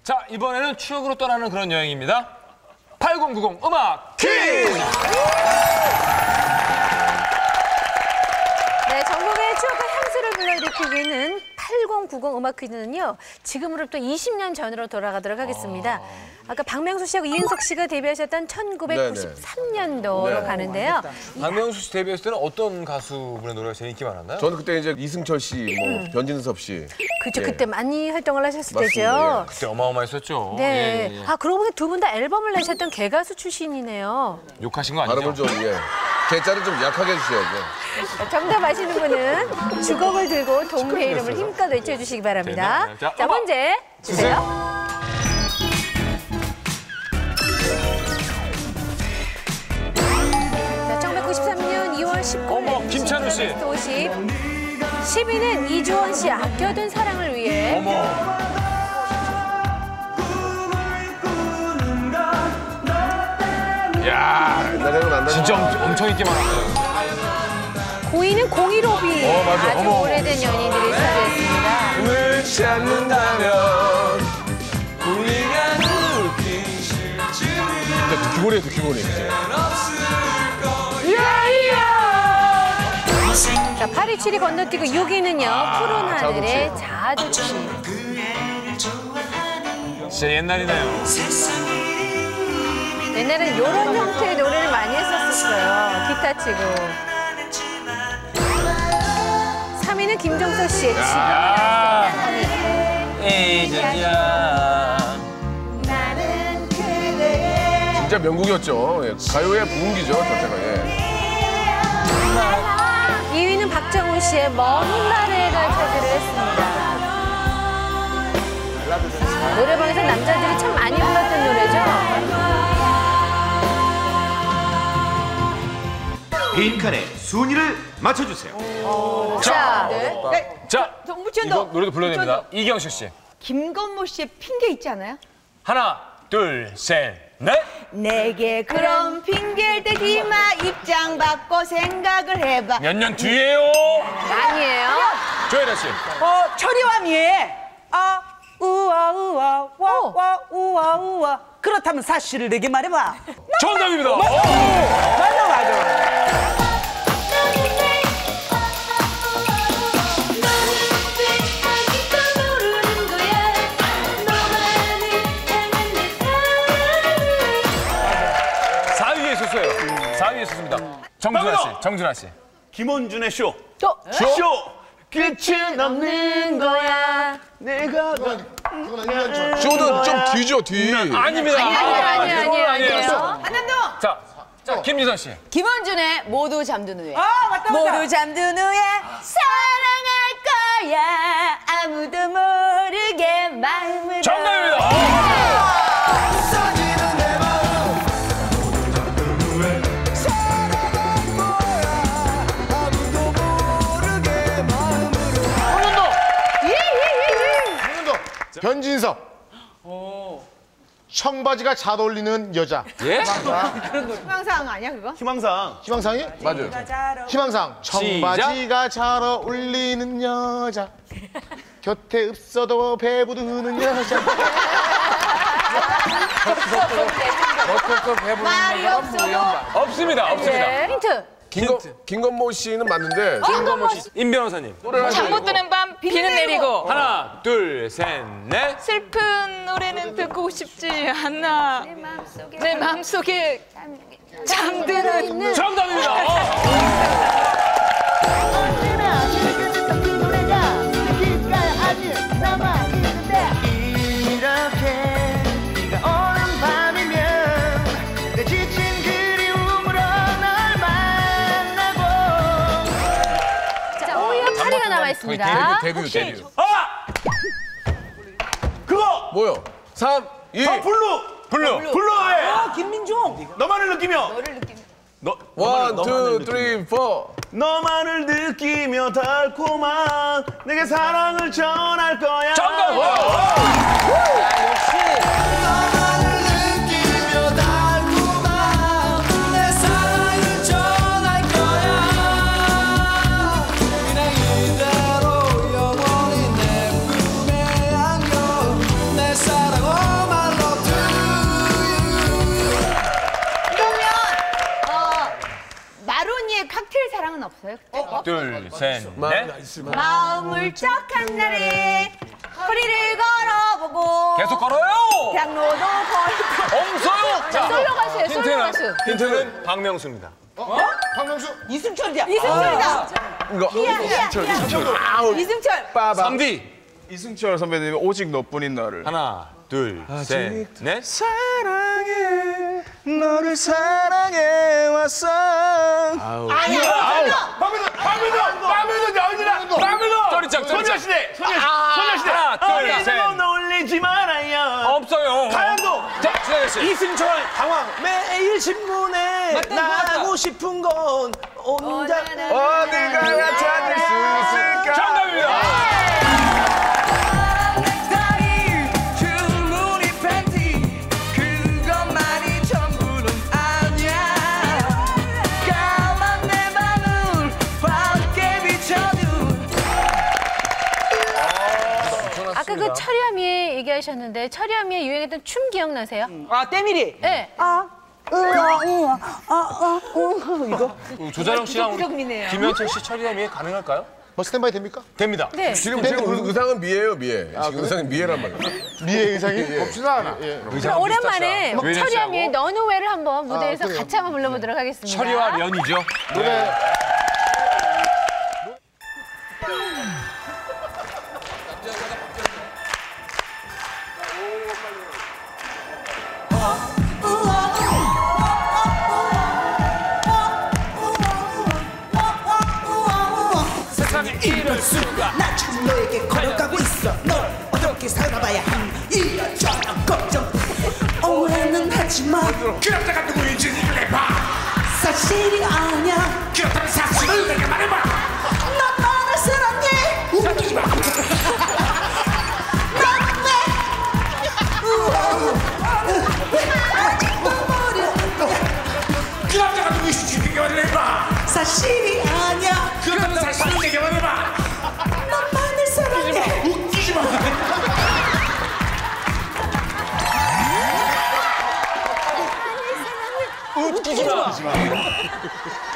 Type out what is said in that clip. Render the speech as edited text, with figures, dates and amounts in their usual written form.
자, 이번에는 추억으로 떠나는 그런 여행입니다. 8090 음악 퀴즈! 네, 전국의 추억과 향수를 불러일으키는 8090 음악 퀴즈는요. 지금으로부터 20년 전으로 돌아가도록 하겠습니다. 아까 박명수 씨하고 이은석 씨가 데뷔하셨던 1993년도로 가는데요. 박명수 씨 데뷔했을 때는 어떤 가수분의 노래가 제일 인기 많았나요? 저는 그때 이제 이승철 씨, 뭐 변진섭 씨. 그렇죠. 예. 그때 많이 활동을 하셨을 맞습니다. 때죠. 그때 어마어마했었죠. 네. 예, 예. 아, 그러고 보니 두 분 다 앨범을 내셨던 개가수 출신이네요. 욕하신 거 아니죠? 발음을 좀, 예. 개자를 좀 약하게 해주셔야죠. 정답 아시는 분은 주걱을 들고 동네 이름을 힘껏 외쳐주시기 바랍니다. 네, 자, 자, 문제 주세요. 자, 1993년 2월 19일 어머, 김찬우 씨. 50. 10위는 이주원 씨 아껴둔 사랑을 위해. 어머. 야, 옛날 생각난다. 진짜 엄청 인기 많았어요. 9위는 015비. 맞아. 아주 어머. 오래된 연인들이 차지했습니다. 꿈을 찾는다면 우리가 느낀 진짜 귀고리에 귀고리. 자, 827이 건너뛰고 6위는요. 푸른 하늘의 자두치. 진짜 옛날이네요. 옛날에는 이런 형태의 노래를 많이 했었어요. 기타 치고. 3위는 김종서 씨의 지금. 에이전야. 진짜 명곡이었죠. 예. 가요의 부흥기죠, 저 때가. 예. 2위는 박정훈 씨의 먼 훗날에가 차지를 했습니다. 노래방에서 남자들이 참 많이 불렀던 노래죠. 빈칸에 순위를 맞춰주세요. 자, 자, 정부천도. 이거 노래도 불러야 됩니다. 이경식 씨. 김건모 씨의 핑계 있지 않아요? 하나, 둘, 셋, 넷. 내게 그런 핑계를 대지 마. 입장 바꿔 생각을 해봐. 몇 년 뒤에요. 아니에요. 조혜라 씨. 철이와 미애. 아, 우와, 우와, 와, 와, 우와, 우와. 그렇다면 사실을 내게 말해봐. 정답입니다. 맞아, 맞아. 있었어요. 4위에 있었습니다. 정준하 씨. 정준하 씨. 김원준의 쇼. 쇼. 끝은 없는 거야. 내가 쇼는 좀 뒤죠, 뒤. 아닙니다. 아니에요. 한남동. 자, 김지선 씨. 김원준의 모두 잠든 후에. 맞다. 모두 잠든 후에 사랑할 거야. 아무도 모르게 마음을. 정답입니다. 변진섭. 청바지가 잘 어울리는 여자. 예? 희망사항 아니야 그거? 희망상. 희망상이? 맞아요. 희망상. 청바지가 잘 어울리는 여자. 곁에 없어도 배부르는 여자. 말이 없어도. 없습니다. 네. 힌트. 김건모 씨는 맞는데 임 변호사님. 잠 못 드는 밤 비는 내리고 하나, 둘, 셋, 넷. 슬픈 노래는 듣고 싶지 않아 내 마음속에 잠드는 정답입니다. 있습니다. 데뷔. 그거. 뭐요? 3, 2. 블루 왜? 김민종. 너만을 느끼며. 원, 투, 쓰리, 포. 너만을 느끼며 달콤한 내게 사랑을 전할 거야. 정답. 역시. 사랑 있어요? 둘, 셋, 넷. 마음을 울적한 날에 허리를 걸어보고 계속 걸어요. 장로도 걸고 없어요. 자, 솔로 가수예요, 솔로 가수. 힌트는 박명수입니다. 박명수. 이승철이야. 이승철이다. 이승철. 이승철. 3D. 이승철 선배님의 오직 너뿐인 나를. 하나, 둘, 셋, 넷. 사랑해 너를 사랑해 왔어. 박명수 나오지라. 박명수. 쩌리짱, 쩌리짱. 소녀시대. 하나, 둘, 셋. 어디서 놀리지 말아요. 없어요. 가양동. 자, 신하경 씨. 이승철 당황. 매일 신문에 나가고 싶은 건 혼자 어디 가나 찾을 수 있을까. 정답입니다. 아까 그 철이함이 얘기하셨는데 철이함이 유행했던 춤 기억나세요? 아, 때밀이. 네. 이거? 조자령 씨랑 우리 부적미네요. 김현철 씨, 철이함이 가능할까요? 뭐 스탠바이 됩니까? 됩니다. 네. 지금 의상은 미예요, 미예. 지금 의상은 미예란 말이에요. 미의 의상이? 봅시다 하나. 그럼 오랜만에 류현진 철이함이 씨하고 너는 왜를 한번 무대에서 그래요. 같이 한번 불러보도록 하겠습니다. 철이와 면이죠. 노래. 나 지금 너에게 걸어가고 있어. 널 어떻게 살아봐야 함 이런저런 걱정 오해는 하지마. 그렇다가 누구인지 말해봐. 사실이 아니야. 그렇다면 사실을 내게 말해봐. 넌 나를 사랑해. 웃기지 마. 그 남자가 누구인지 내게 말해봐. 사실이 아니야. 그렇다면 사실을 내게 말해봐. 너만을 사랑해. 웃기지 마. 웃기지 마.